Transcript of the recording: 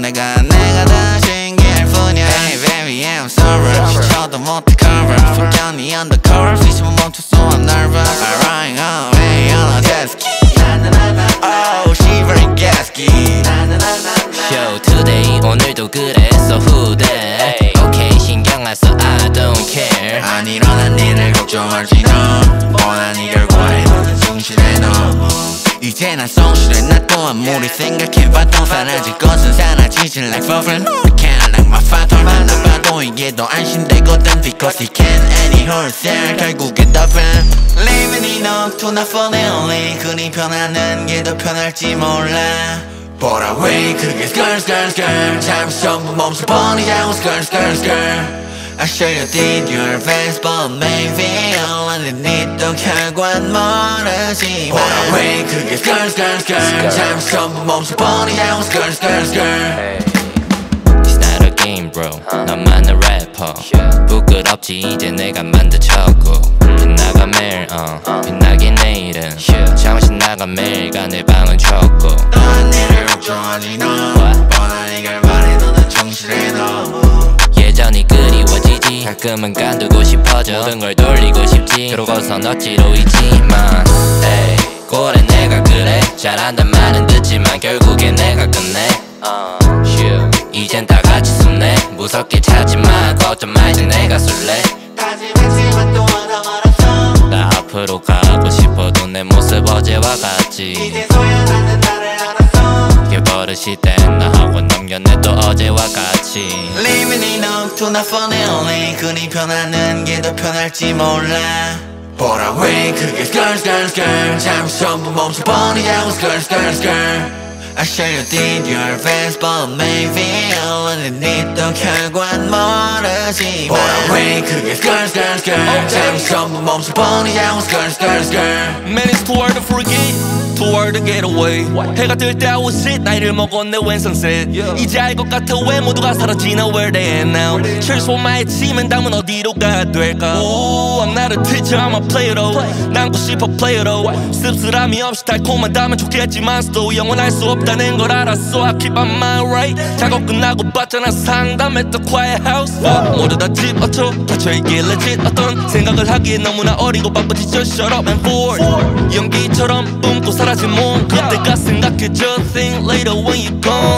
내가 더 신기할 뿐이야. Hey baby I'm sorry 시켜도 못해 cover funny undercover 시시면 멈췄어 I'm nervous I'm running away on a jet ski Oh she very gasky Show today 오늘도 그랬어 후대 Okay 신경 안 써 I don't care 안 일어난 일을 걱정하지 너 뻔한 이 결과에 너는 충실해 너 이제 난 성실해 나 또 아무리 생각해봐도 사라질 것은 사라지질 like forever No I can't like my father 만나봐도 이게 더 안심되거든 Because he can't and he hurts there 결국엔 the fan Living enough to not fall in only 그리 편하는 게 더 편할지 몰라 But I wait 그게 skr 잠시 전부 멈춰 버리자고 skr I sure you did your best but maybe all underneath 또 결과는 모르지만 But I wait 그게 skr 잠시 전부 멈춰 버리자고 skr It's not a game bro 너만의 래퍼 부끄럽지 이제 내가 만든 쳤고 빛나가 매일 빛나긴 내일은 잠시 나가 매일가 내 방은 쳤고 너한 일을 걱정하지 너 뻔한 이 결말에 너는 충실해 너 예전이 그리워지지 가끔은 간두고 싶어져 모든 걸 돌리고 싶지 그러고선 억지로 잊지만 에이 꼴에 내가 그래 잘한단 말은 듣지만 결국엔 내가 끝내 이젠 다 같이 숨네 무섭게 찾지마 걱정 말지 내가 술래 하지만 또 하나 말았어 나 앞으로 가고 싶어도 내 모습 어제와 같지 이제서야 나는 나를 알았어 이게 버릇이 됐나 하고 넘겨내 또 어제와 같이 Living enough to not fall in only 그리 편하는 게 더 편할지 몰라 But I wait 그게 skr 잠시 전부 멈춰 버리자고 skr I sure you did your best but maybe all underneath 또 결과는 모르지만 But I wait 그게 skr 잠시 전부 멈춰 버리자고 skr Man it's too hard to forget too hard to get away 해가 뜰 때 I was shit 나이를 먹은 내 왼손셋 이제 알 것 같아 왜 모두가 사라지나 where they at now 실수만 했지만 다음은 어디로 가야 될까 Ooh I'm not a teacher I'm a player though 남고 싶어 player though 씁쓸함이 없이 달콤하다면 좋겠지만 still 영원할 수 없다는 걸 알았어 I keep my mind right 작업 끝나고 봤잖아 상담했던 quiet house 모두 다 집어쳐 닫혀있길 legit 어떤 생각을 하기에 너무나 어리고 바쁘지 just shut up and forward 연기처럼 웃고 사라진 몸 그때가 생각해져 think later when you gone